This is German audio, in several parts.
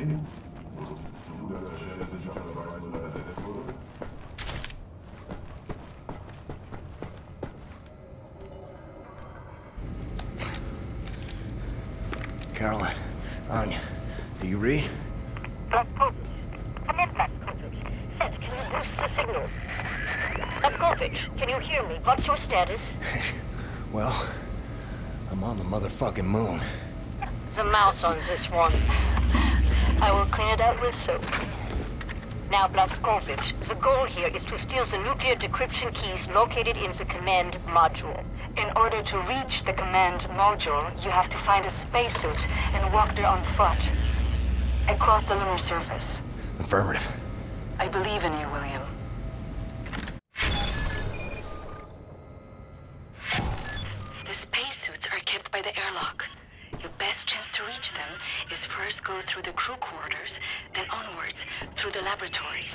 Caroline, Anya, do you read? Blazkowicz. Come in, Blazkowicz. Set, can you boost the signal? Blazkowicz, can you hear me? What's your status? Well, I'm on the motherfucking moon. The mouse on this one. I will clean it out with soap. Now, Blazkowicz, the goal here is to steal the nuclear decryption keys located in the command module. In order to reach the command module, you have to find a spacesuit and walk there on foot. Across the lunar surface. Affirmative. I believe in you, William. The spacesuits are kept by the airlock. Your best chance to reach them is first go through the crew quarters, then onwards through the laboratories.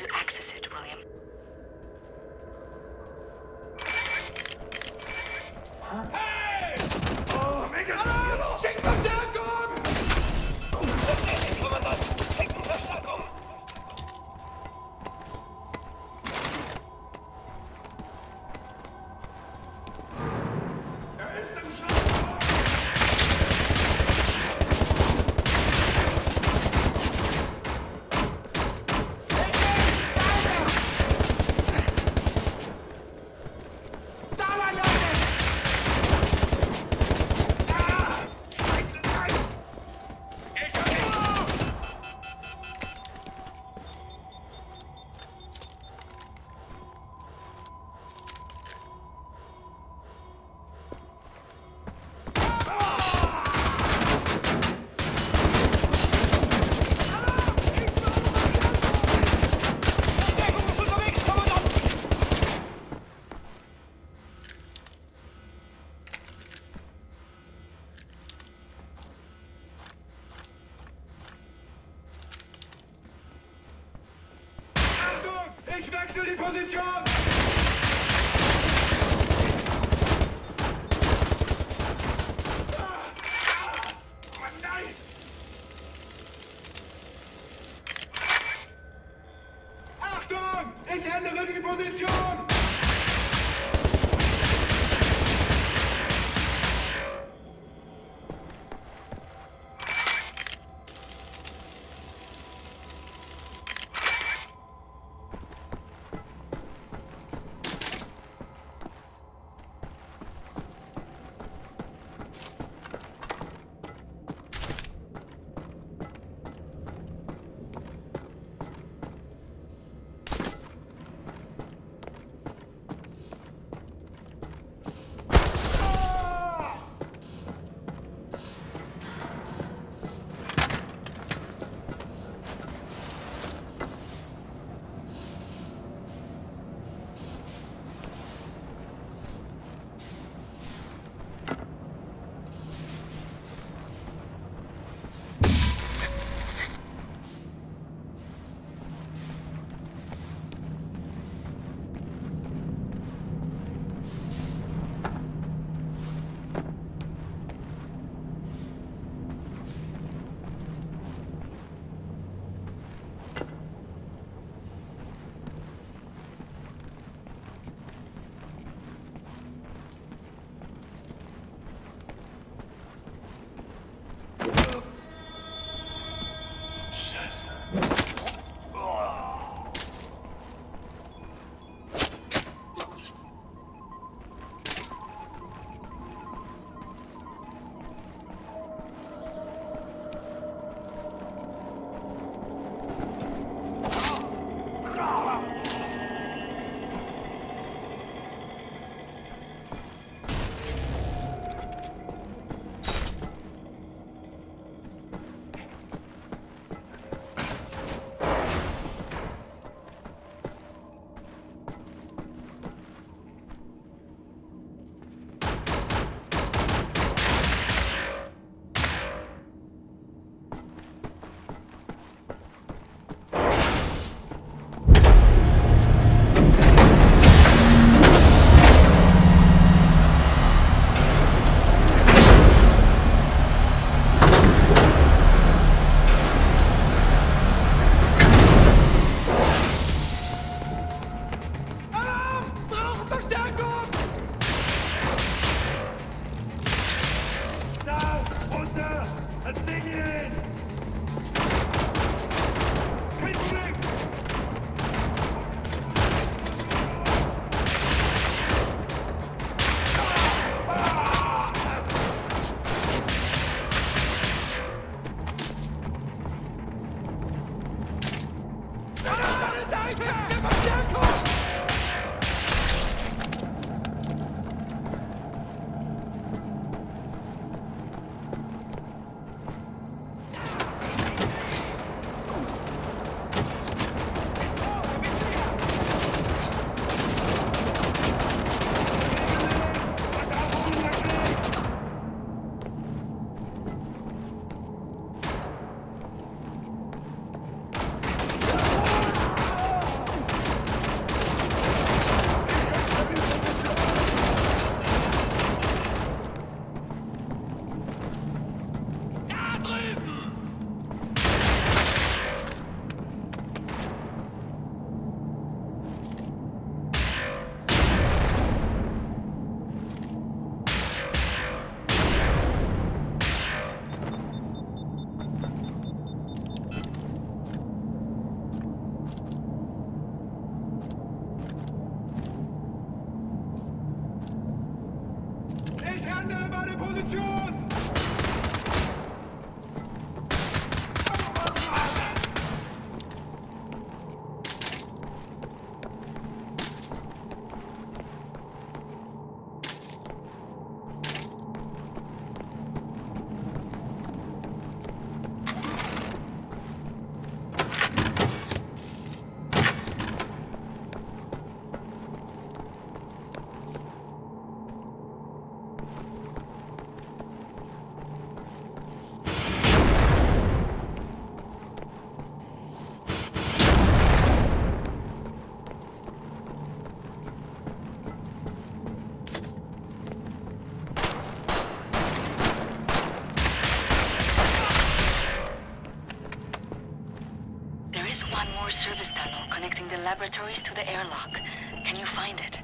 to access it, William. Hey! Oh, Alarm! Schickt Verstärkung! Kommandant, schickt Verstärkung! Er ist im Schuss! Ich wechsle die Position! Nein! Achtung! Ich ändere die Position! Position! There is one more service tunnel connecting the laboratories to the airlock. Can you find it?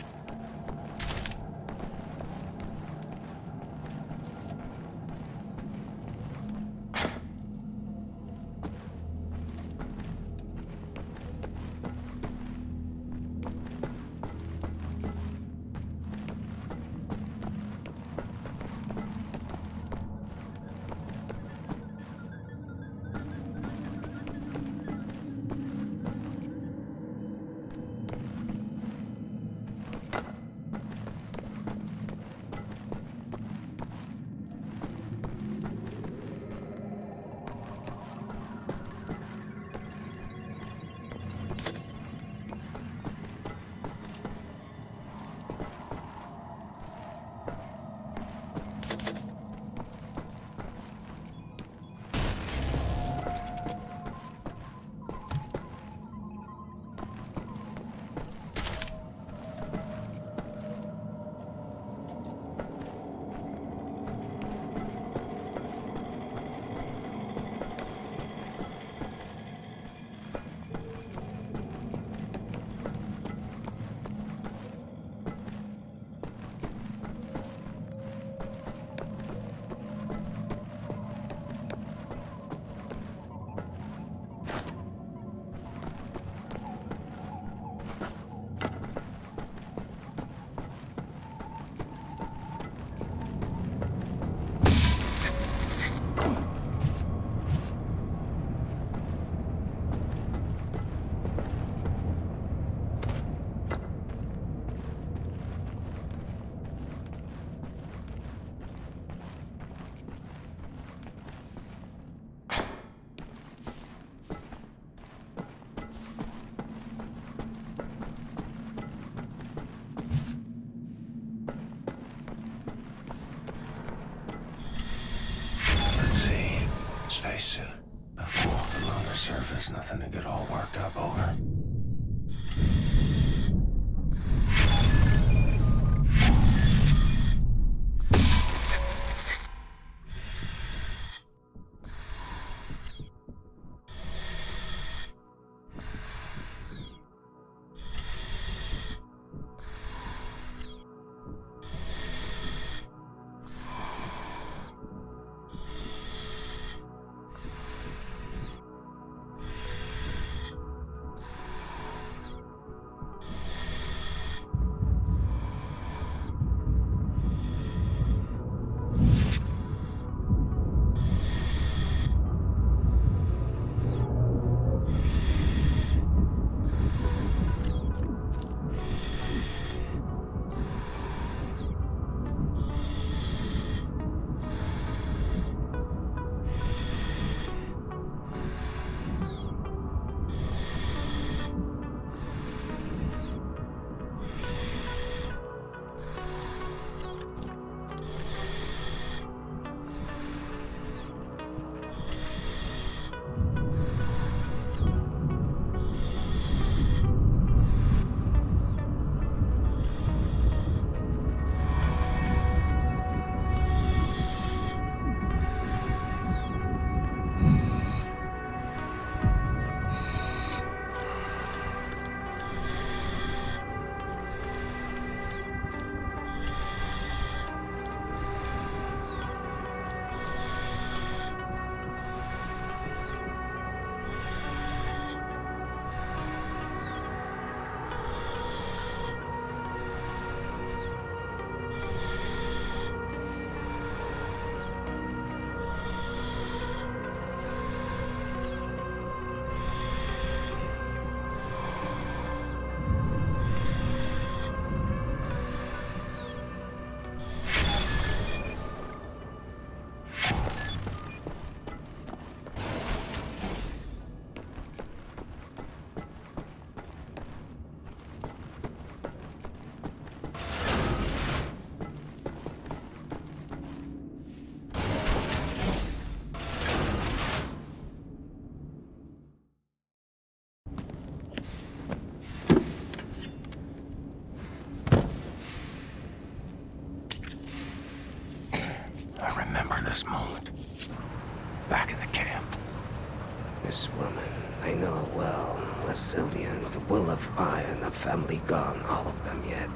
Will of Iron, a family gone, all of them yet.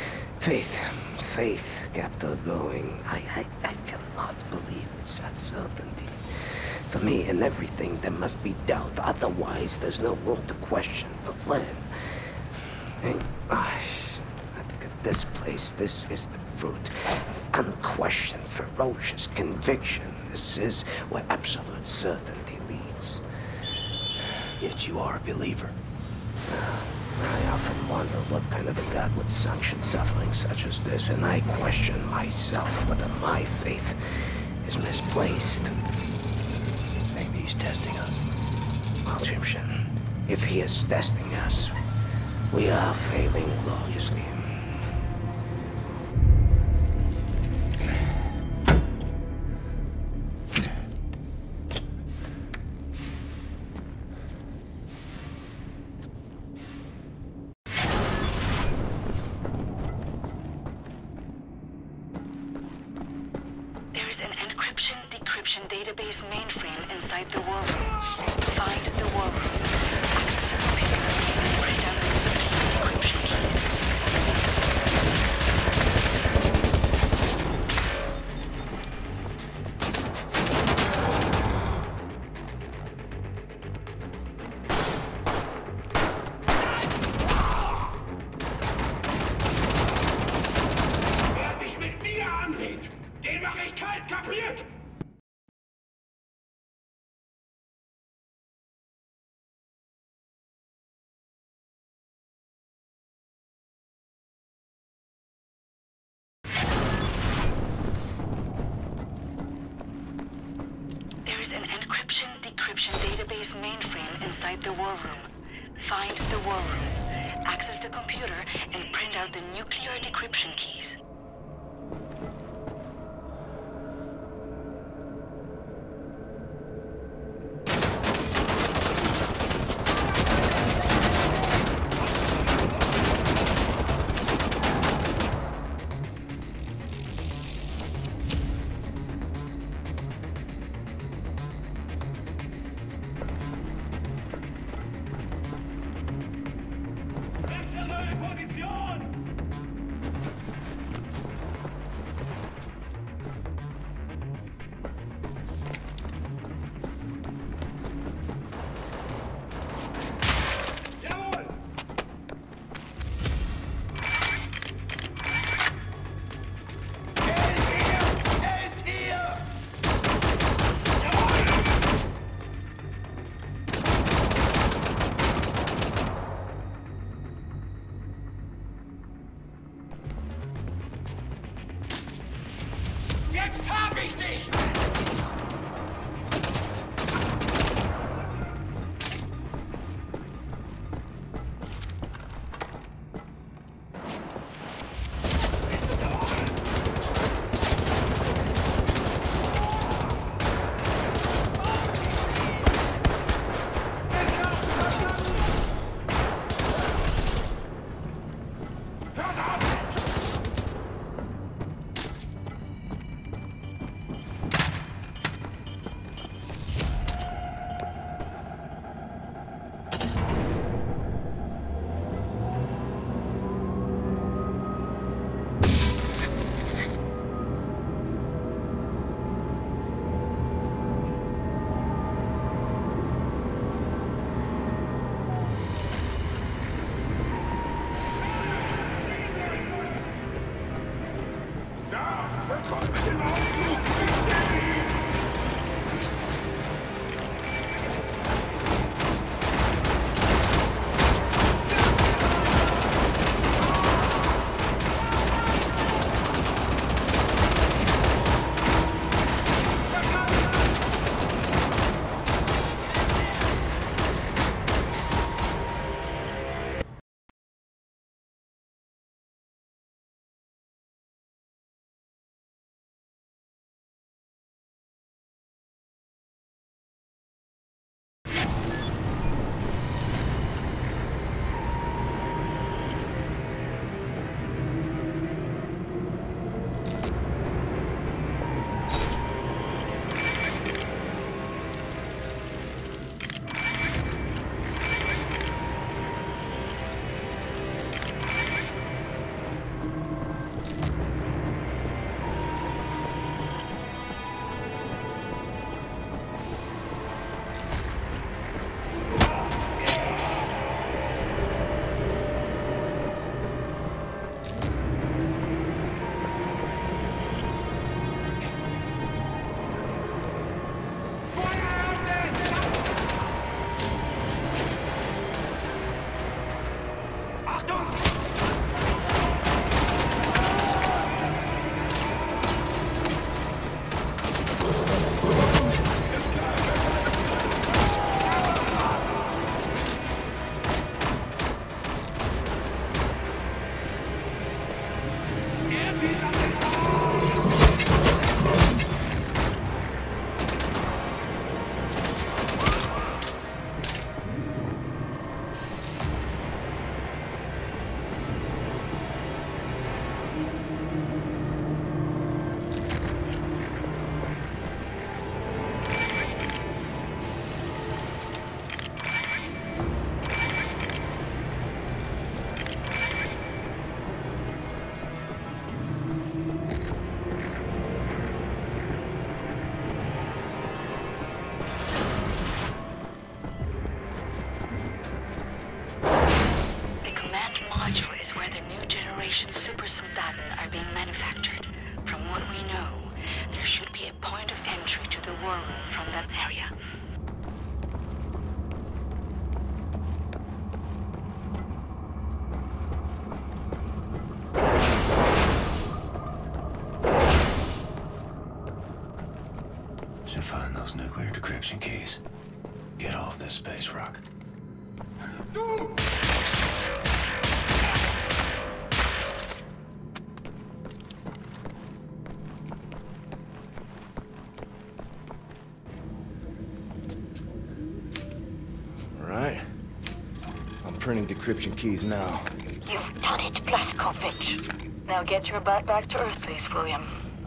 Faith kept her going. I cannot believe it's that certainty. For me, in everything, there must be doubt. Otherwise, there's no room to question the plan. This place, this is the fruit of unquestioned, ferocious conviction. This is where absolute certainty leads. Yet you are a believer. I often wonder what kind of a God would sanction suffering such as this, and I question myself whether my faith is misplaced. Maybe he's testing us. Well, Egyptian, if he is testing us, we are failing gloriously. Database mainframe inside the war room. Find the war room. Access the computer and print out the decryption keys. Wer sich mit mir anlegt, den mach ich kalt, kapiert? Decryption database mainframe inside the war room. Find the war room. Access the computer and print out the nuclear decryption keys. Jetzt hab ich dich! module is where the new generation super soldaten are being manufactured. From what we know, there should be a point of entry to the war room from that area. Should find those nuclear decryption keys. Get off this space rock. Right. I'm printing decryption keys now. You've done it, Blazkowicz. Now get your butt back to Earth, please, William.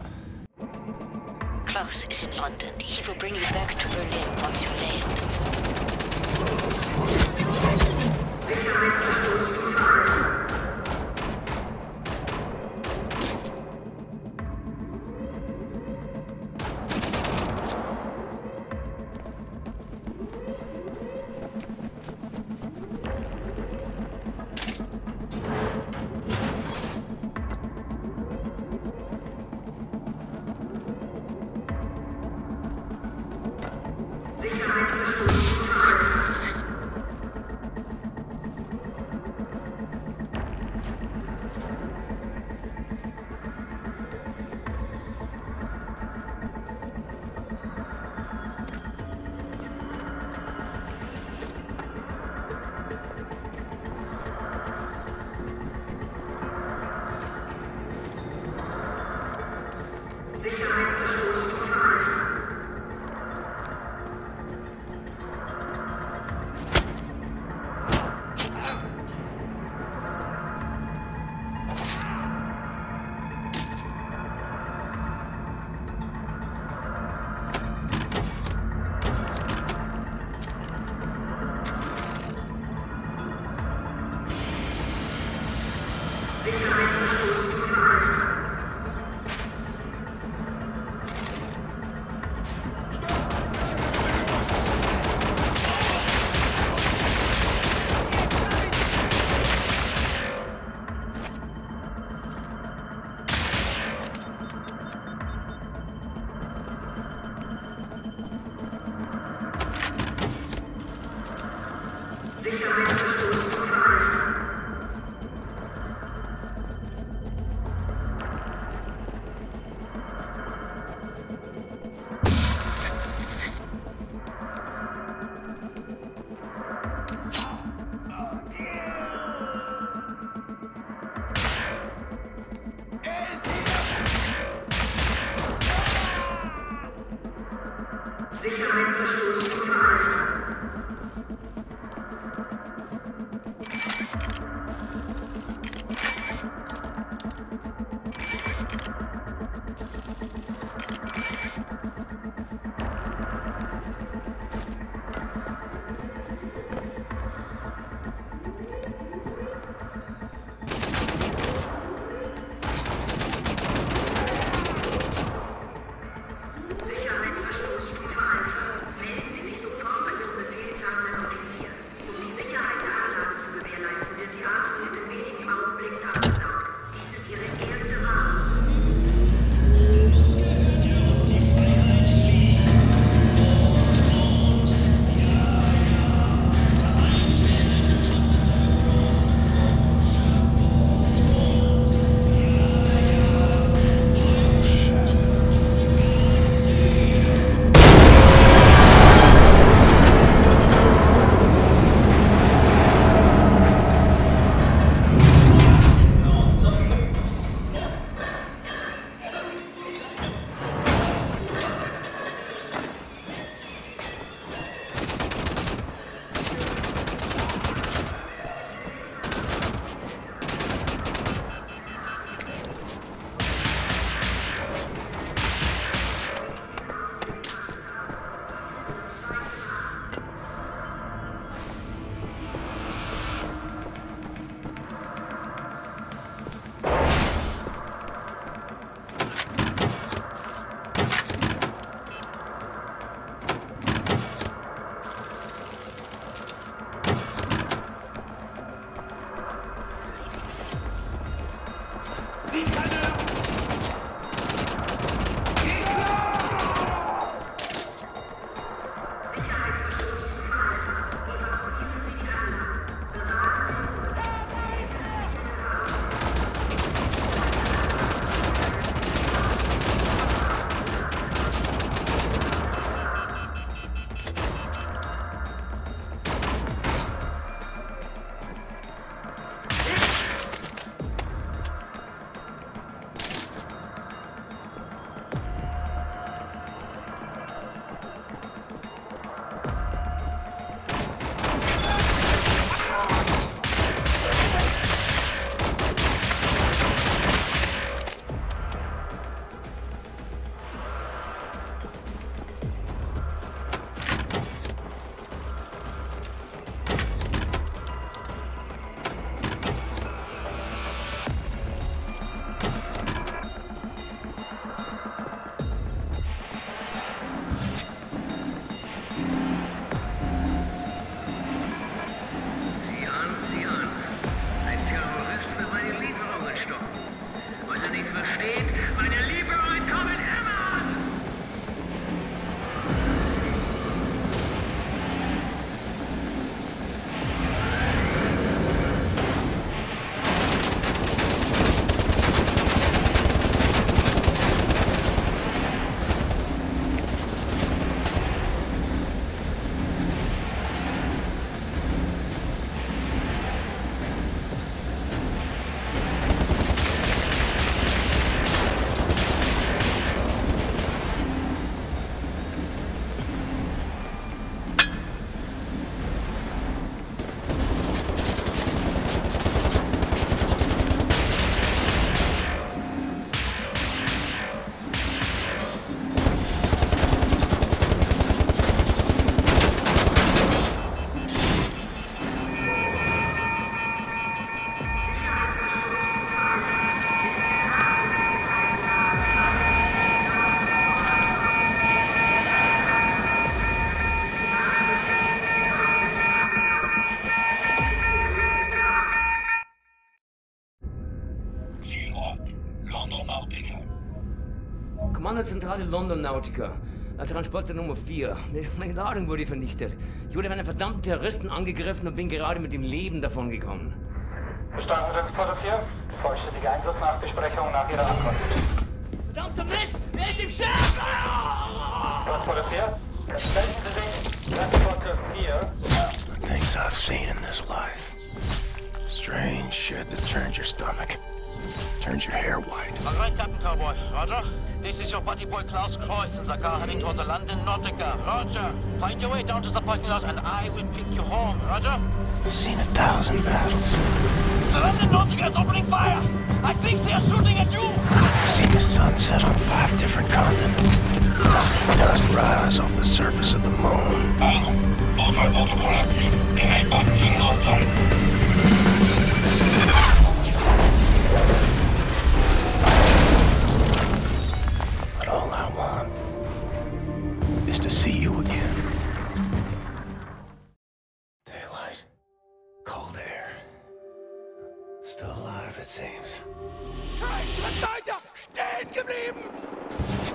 Klaus is in London. He will bring you back to Berlin once you land. Sicherheitsverstoßstufe Alpha. Sicherheitsverstoßstufe Alpha. Sicherheitsverstoßstufe Alpha. Sicherheitsverstoßstufe Alpha. Sicherheitsverstoßstufe Alpha. Sicherheitsverstoßstufe Alpha. Sicherheitsverstoßstufe Alpha. Melden Sie sich sofort bei Kommandozentrale London Nautica. Transporter Nummer 4. Meine Ladung wurde vernichtet. Ich wurde von einem verdammten Terroristen angegriffen und bin gerade mit dem Leben davongekommen. Verstanden, Transporter 4. Vollständige Einsatznachbesprechung nach Ihrer Ankunft. Verdammter Mist! Wer ist im Schiff? Transporter 4. Melden Sie sich. Transporter 4. The things I've seen in this life. Strange shit that turns your stomach. Turns your hair white. All right, Captain Cowboy. Roger. This is your buddy boy Klaus Kreuz in the car heading toward the London Nautica. Roger. Find your way down to the parking lot and I will pick you home. Roger. I've seen 1,000 battles. The London Nautica is opening fire. I think they are shooting at you. I've seen the sun set on 5 different continents. I've seen dust rise off the surface of the moon. But all I want is to see you again. Daylight. Cold air. Still alive, it seems. Kein Schritt weiter! Stehen geblieben!